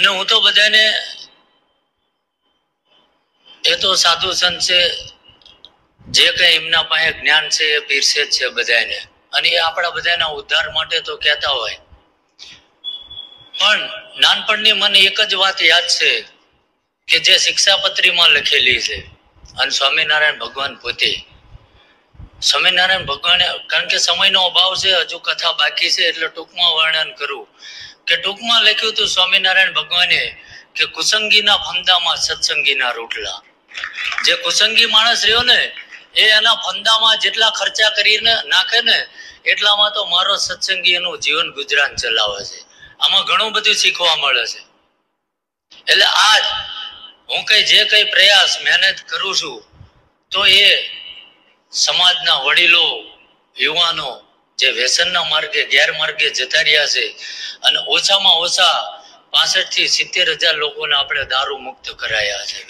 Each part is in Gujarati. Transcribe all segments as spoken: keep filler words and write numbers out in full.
અને હું તો બધાને એ તો સાધુ સંત છે, જે કઈ એમના પાસે જ્ઞાન છે એ પીરસે જ છે બધાને, અને એ આપણા બધાના ઉદ્ધાર માટે તો કહેતા હોય. પણ નાનપણની મને એક જ વાત યાદ છે કે જે શિક્ષાપત્રીમાં લખેલી છે, અને સ્વામિનારાયણ ભગવાન પોતે, સ્વામિનારાયણ ભગવાને, કારણ કે સમયનો અભાવ છે, હજુ કથા બાકી છે એટલે ટૂંકમાં વર્ણન કરું કે ટૂંકમાં લખ્યું હતું સ્વામિનારાયણ ભગવાને કે કુસંગીના ફંદામાં સત્સંગીના રોટલા. જે કુસંગી માણસ રહ્યો ને એ એના ફંદામાં જેટલા ખર્ચા કરીને નાખે ને એટલામાં તો મારો સત્સંગી એનું જીવન ગુજરાન ચલાવે છે. આમાં ઘણું બધું શીખવા મળે છે. એટલે આજ હું કઈ જે કઈ પ્રયાસ મહેનત કરું છું તો એ સમાજના વડીલો, યુવાનો જે વ્યસનના માર્ગે ગેરમાર્ગે જતા રહ્યા છે, અને ઓછામાં ઓછા પાસઠ થી સિત્તેર હજાર લોકોને આપણે દારૂ મુક્ત કરાયા છે.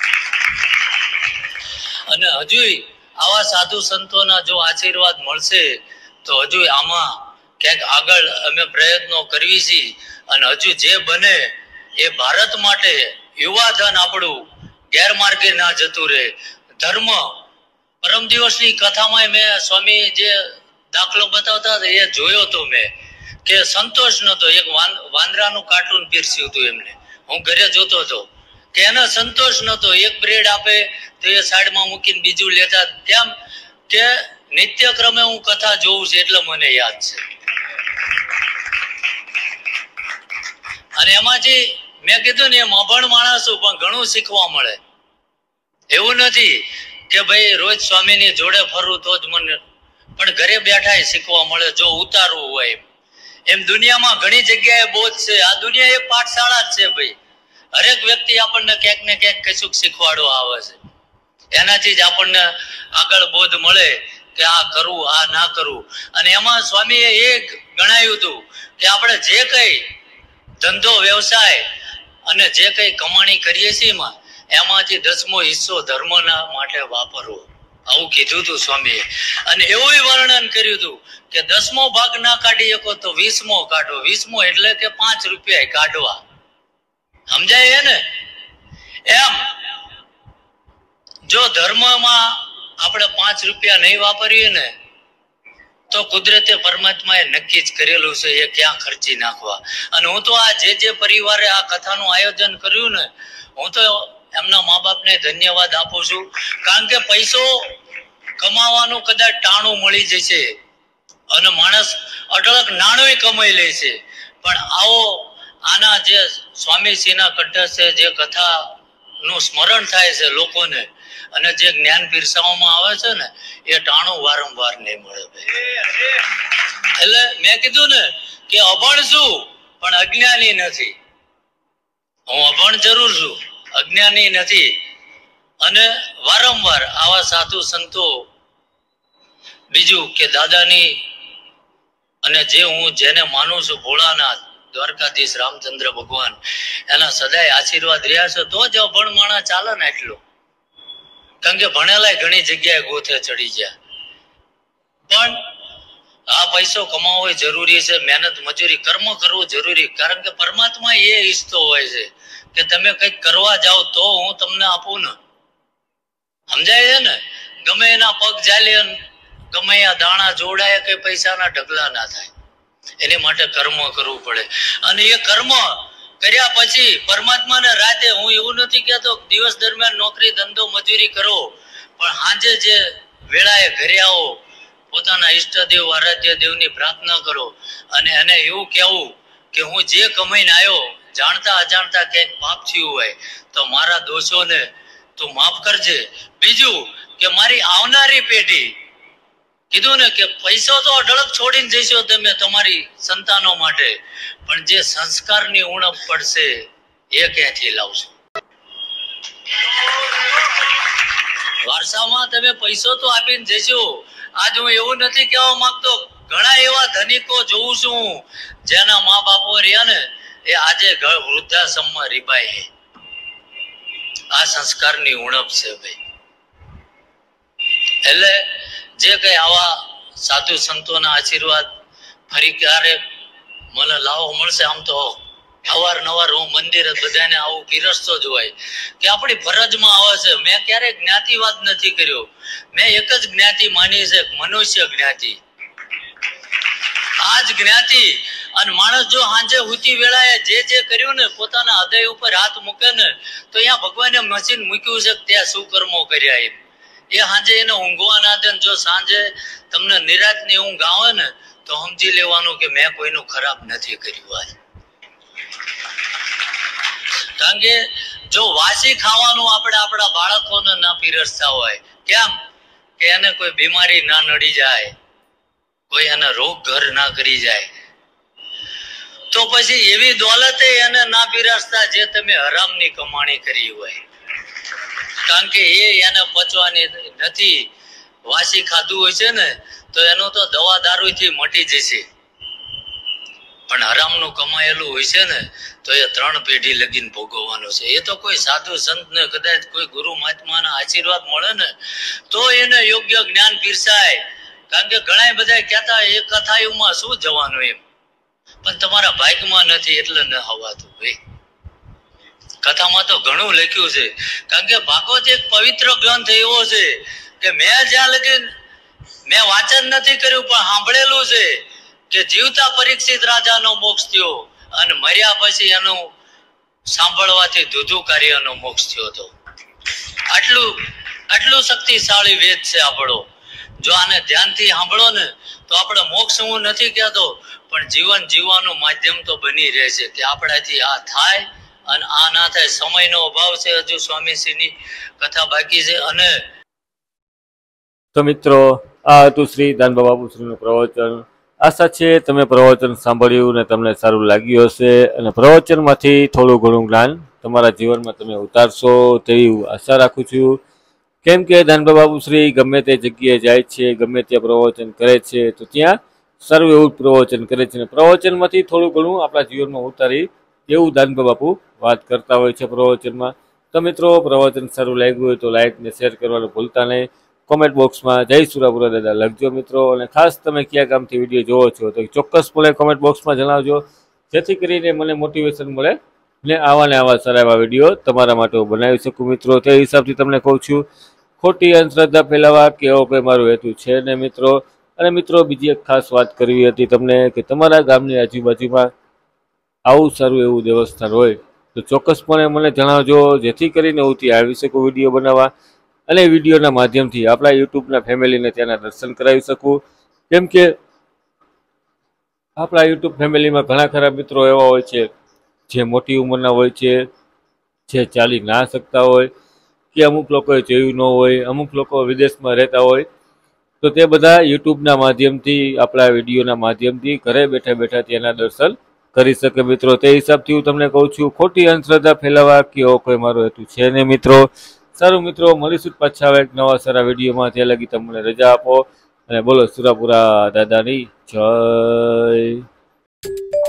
અને હજુ આવા સાધુ સંતોના જો આશીર્વાદ મળશે તો હજુ આમાં ક્યાંક આગળ અમે પ્રયત્નો કરવી છીએ. અને હજુ જે બને એ ભારત માટે યુવાધન આપણું ગેરમાર્ગે ના જતું રહે. ધર્મ, પરમ દિવસની કથામાં મેં સ્વામી જે દાખલો બતાવતા હતા એ જોયો તો મેં કે સંતોષ નતો. એક વાંદરાનું કાર્ટૂન પીરસ્યું હતું એમને, હું ઘરે જોતો હતો કે એને સંતોષ નતો. એક બ્રેડ આપે તો એ સાઈડમાં મૂકીને બીજું લેતા. કેમ કે નિત્ય ક્રમે હું કથા જોઉં છું એટલે મને યાદ છે. અને એમાંથી મેં કીધું ને એમ અભણ માણસો પણ ઘણું શીખવા મળે. એવું નથી કે ભાઈ રોજ સ્વામીની જોડે ફરવું તો જ મને, પણ ઘરે બેઠા શીખવા મળે જો ઉતારવું હોય એમ. એમ દુનિયામાં ઘણી જગ્યાએ બોધ છે. આ દુનિયા એક પાઠશાળા જ છે ભાઈ. હરેક વ્યક્તિ આપણને ક્યાંક ને ક્યાંક કશુંક શીખવાડવા આવે છે. એનાથી જ આપણને આગળ બોધ મળે કે આ કરવું, આ ના કરવું. અને એમાં સ્વામીએ એક ગણાયું હતું કે આપણે જે કઈ ધંધો, વ્યવસાય અને જે કઈ કમાણી કરીએ છીએ એમાંથી દસમો હિસ્સો ધર્મના માટે વાપરવો, આવું કીધું હતું સ્વામીએ. અને એવું વર્ણન કર્યું હતું કે દસમો ભાગ ના કાઢી શકો તો વીસમો કાઢો. વીસમો એટલે કે પાંચ રૂપિયા કાઢવા. સમજાય ને? એમ જો ધર્મમાં આપણે પાંચ રૂપિયા નહીં વાપરીએ ને તો કુદરતે પરમાત્માએ નક્કી જ કરેલું છે એ ક્યાં ખર્ચી નાખવા. અને હું તો આ જે જે પરિવારે આ કથાનું આયોજન કર્યું ને, હું તો એમના મા બાપને ધન્યવાદ આપું છું. કારણ કે પૈસો કમાવાનું કદાચ ટાણું મળી જશે અને માણસ અઢળક નાણું કમાઈ લે છે, પણ આવો આના જે સ્વામીશ્રીના કંઠસ્થે જે કથા નું સ્મરણ થાય છે લોકોને અને જે જ્ઞાન પીરસાવવામાં આવે છે ને એ ટાણું વારંવાર નહીં મળે. એટલે મેં કીધું ને કે અભણ છું પણ અજ્ઞાની નથી. હું અભણ જરૂર છું, અજ્ઞાની નથી. અને વારંવાર આવા સાધુ સંતો, બીજું કે દાદાની, અને જે હું જેને માનું છું ભોળાનાથ, દ્વારકાધીશ, રામચંદ્ર ભગવાન, એના સદાય આશીર્વાદ રહ્યા છે તો જ અભણ માણસ ચાલે ને એટલો. કારણ કે ભણેલા ઘણી જગ્યાએ ગોથે ચડી ગયા. પણ આ પૈસો કમાવો જરૂરી છે, મહેનત મજૂરી કર્મ કરવું જરૂરી. કારણ કે પરમાત્મા એ ઈચ્છતો હોય છે કે તમે કંઈક કરવા જાઓ તો હું તમને આપું ને. સમજાય છે ને? ગમે એના પગ ચાલે, ગમે આ દાણા જોડાય કે પૈસાના ઢગલા ના થાય, એની માટે કર્મ કરવું પડે. અને એ કર્મ કર્યા પછી પરમાત્માને રાતે, હું એવું નથી કહેતો દિવસ દરમિયાન નોકરી ધંધો મજૂરી કરો, પણ સાંજે જે વેળાએ ઘરે આવો પોતાના ઈષ્ટદેવ આરાધ્ય દેવની પ્રાર્થના કરો અને એને એવું કહેવું કે હું જે કમાઈને આવ્યો જાણતા અજાણતા ક્યાંક પાપ થયું હોય તો મારા દોષોને તું માફ કરજે. બીજું કે મારી આવનારી પેઢી, કીધું ને કે પૈસો તો અઢળક છોડીને જઈશો તમે તમારી સંતાનો માટે, પણ જે સંસ્કારની ઉણપ પડશે એ ક્યાંથી લાવશો? વારસામાં તમે પૈસો તો આપીને જશો. આજ હું એવું નથી કહેવા માંગતો, ઘણા એવા ધનિકો જોઉં છું જેના મા બાપો રહ્યા ને એ આજે વૃદ્ધાશ્રમમાં રીબાય છે. આ સંસ્કારની ઉણપ છે ભાઈ. એટલે જે કઈ આવા સાધુ સંતોના આશીર્વાદ ફરી ક્યારે મને લાવો મળશે, આમ તો અવારનવાર હું મંદિર બધાને આવું પીરસતો જ હોય કે આપણી ફરજમાં આવે છે. મેં ક્યારેય જ્ઞાતિવાદ નથી કર્યો, મેં એક જ જ્ઞાતિ માની છે, મનુષ્ય જ્ઞાતિ. આ જ જ્ઞાતિ. અને માણસ જો સાંજે હુતી વેળાએ જે જે કર્યું ને પોતાના હૃદય ઉપર હાથ મૂકે ને તો અહીંયા ભગવાને મશીન મૂક્યું છે ત્યાં શું કર્મો કર્યા એમ. એ સાંજે એને ઊંઘવા ના દે. જો સાંજે તમને નિરાંતની ઊંઘ આવે ને તો સમજી લેવાનું કે મેં કોઈનું ખરાબ નથી કર્યું. આજ કારણ કે જો વાસી ખાવાનું આપણે આપણા બાળકોને ના પીરસતા હોય, કેમ કે એને કોઈ બીમારી ના નડી જાય, કોઈ એને રોગ ઘર ના કરી જાય, તો પછી એવી દોલતે એને ના પીરસતા જે તમે હરામની કમાણી કરી હોય. કારણ કે એ એને પચવાની નથી. વાસી ખાધું હોય છે ને તો એનું તો દવા દારૂ થી મટી જશે, પણ હરામનું કમાયેલું હોય છે ને તો એ ત્રણ પેઢી લગીને ભોગવવાનું છે. એ તો કોઈ સાધુ સંત ને કદાચ કોઈ ગુરુ મહાત્માના આશીર્વાદ મળે ને તો એને યોગ્ય જ્ઞાન પીરસાય. કારણ કે ઘણા બધા કહેતા એ કથાયુમાં શું જવાનું એમ, પણ તમારા ભાગ્યમાં નથી એટલે ન હવાતું. ભાઈ કથામાં તો ઘણું લખ્યું છે. કારણ કે ભાગવત એક પવિત્ર ગ્રંથ એવો છે કે મેં જ્યાં લગી મેં વાંચન નથી કર્યું પણ સાંભળેલું છે કે જીવતા પરીક્ષિત રાજાનો મોક્ષ થયો અને મર્યા પછી એનું સાંભળવાથી દૂધુ કાર્યનો મોક્ષ થયો હતો. આટલું આટલું શક્તિશાળી વેદ છે આપણો. જો આને ધ્યાનથી સાંભળો ને તો આપણે મોક્ષ હું નથી કહેતો પણ જીવન જીવવાનું માધ્યમ તો બની રહે છે કે આપણાથી આ થાય અને આ ના થાય. સમયનો અભાવ છે, હજુ સ્વામીશ્રીની કથા બાકી છે. અને તો મિત્રો આ હતું શ્રી દાનબા બાપુશ્રીનું પ્રવચન. આશા છે તમે પ્રવચન સાંભળ્યું ને તમને સારું લાગ્યું હશે અને પ્રવચનમાંથી થોડું ઘણું જ્ઞાન તમારા જીવનમાં તમે ઉતારશો તેવી આશા રાખું છું. કેમ કે દાનબા બાપુશ્રી ગમે તે જગ્યાએ જાય છે, ગમે ત્યાં પ્રવચન કરે છે તો ત્યાં સારું એવું પ્રવચન કરે છે. પ્રવચનમાંથી થોડું ઘણું આપણા જીવનમાં ઉતારી એવું દાનબા બાપુ વાત કરતા હોય છે પ્રવચનમાં. તો મિત્રો પ્રવચન સારું લાગ્યું હોય તો લાઈક ને શેર કરવાનું ભૂલતા નહીં. કોમેન્ટ બોક્સમાં જય સુરાપુરા દાદા લખજો મિત્રો. અને ખાસ તમે કયા ગામથી વિડીયો જોવો છો તો ચોક્કસપણે કોમેન્ટ બોક્સમાં જણાવજો, જેથી કરીને મને મોટિવેશન મળે ને આવા ને આવા સારા એવા વિડીયો તમારા માટે બનાવી શકું મિત્રો. તે હિસાબથી તમને કહું છું ખોટી અંધશ્રદ્ધા ફેલાવા કે એવો કંઈ મારો હેતુ છે ને મિત્રો. અને મિત્રો બીજી એક ખાસ વાત કરવી હતી તમને કે તમારા ગામની આજુબાજુમાં આવું સારું એવું દેવસ્થાન હોય તો ચોક્કસપણે મને જણાવજો, જેથી કરીને હું ત્યાં આવી શકું વિડીયો બનાવવા અને વિડીયોના માધ્યમથી આપણા યુટ્યુબના ફેમિલીને ત્યાંના દર્શન કરાવી શકું. કેમ કે આપણા યુટ્યુબ ફેમિલીમાં ઘણા ખરા મિત્રો એવા હોય છે જે મોટી ઉંમરના હોય છે, જે ચાલી ના શકતા હોય કે અમુક લોકોએ જોયું ન હોય, અમુક લોકો વિદેશમાં રહેતા હોય, તો તે બધા યુટ્યુબના માધ્યમથી આપણા વિડીયોના માધ્યમથી ઘરે બેઠા બેઠા ત્યાંના દર્શન કરી શકે મિત્રો. તે હિસાબથી હું તમને કહું છું ખોટી અંધશ્રદ્ધા ફેલાવા કે એવો કોઈ મારો હેતુ છે ને મિત્રો. સારું મિત્રો, મળીશું પાછા એક નવા સારા વિડીયોમાં. ત્યાં લગી તમને રજા આપો અને બોલો સુરાપુરા દાદાની જય.